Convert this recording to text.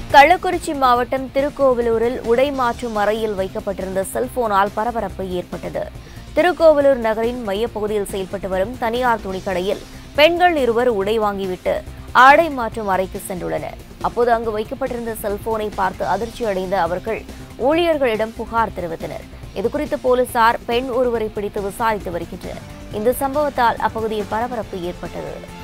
கள்ளக்குறிச்சி மாவட்டம் திருக்கோவிலூரில் உடை மாற்றும் அறையில் வைக்கப்பட்டிருந்த செல்போனால் பரபரப்பு ஏற்பட்டது. திருக்கோவிலூர் நகரின் மையப்பகுதியில் செயல்பட்டு வரும் தனியார் துணிக்கடையில் பெண்கள் இருவர் உடை வாங்கிவிட்டு ஆடை மாற்றும் அறைக்கு சென்றுள்ளனர். அப்போது அங்கு வைக்கப்பட்டிருந்த செல்போனை பார்த்து அதிர்ச்சி அடைந்த அவர்கள் ஊழியர்களிடம் புகார் தெரிவித்தனர். இதுகுறித்து போலீசார் பெண் ஒருவரை பிடித்து விசாரித்து வருகின்றனர். இந்த சம்பவத்தால் அப்பகுதியில் பரபரப்பு ஏற்பட்டது.